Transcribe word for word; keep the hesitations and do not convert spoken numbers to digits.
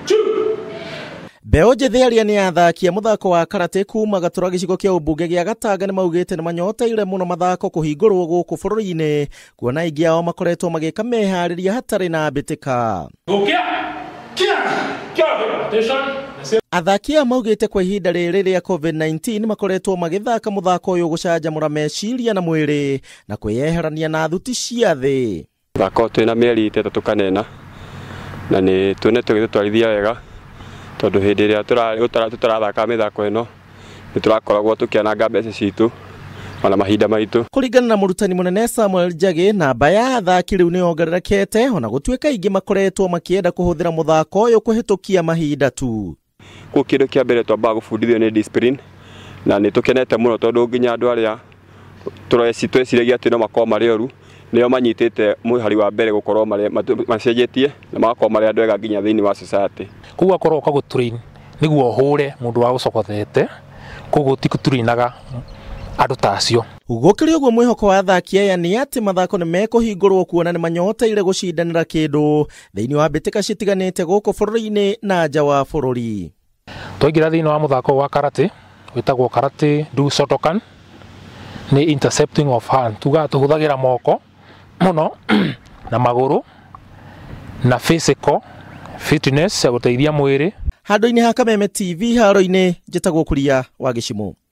Mbeu njithi aria ni athakia muthako wa karate kuuma Gatura gicigo kia ubunge gia Gatanga ni maugite ni manyoteire muno mathako kuhingurwo guku bururi-ini kuona ingi ao makoretwo magika mehariria hatari na mbitika. Athakia maugite kwa ihinda riri ria covid nineteen makoretwo magithaka muthako uyu gucanjamura meciria na mwiri na kwiyeherania na thuti cia thi. Muthako twina mieri itatu kanena na ni tuonete gitutwarithia wega tondu hindi ria turathaka mithako ino ni turakoragwo tukiananga mbeca citu ona mahinda maitu. Kuringana na murutani munene Samuel Njagi, namba ya athaki riu ni ongererekete ona gutuika ingi makoretwo makienda kuhuthira muthako uyu kuhitukia mahinda tu. Ku kindu kia mbere twamba gubundithio ni discipline na ni tukenete muno tondu nginya andu aria tureci tweciragia ati no makoma mari oru nio manyitite muhari wa mbere gukorwo mari macenjetie na magakorwo mari andu ega nginya thiini wa society. Kuwa korwo ka gutrain niguo hure mundu wa gucokothete kugo tikuturinaga andu tacio. Gukiri uguo mwihoko wa athaki aya ni ati mathako ni mekuhingurwo kuona ni manyoteire gucindanira kindu thiini wa mbitika citiganite guku bururi-ini na nja wa bururi. Twaingira thiini wa muthako wa karate witagwo karate do shotokan ni intercepting of hand tuga tuhuthagira moko muno na maguru na physical fitness ya guteithia mwiri. Handu-ini ha Kameme T V haro-ini njitagwo Kuria wa Gicimu.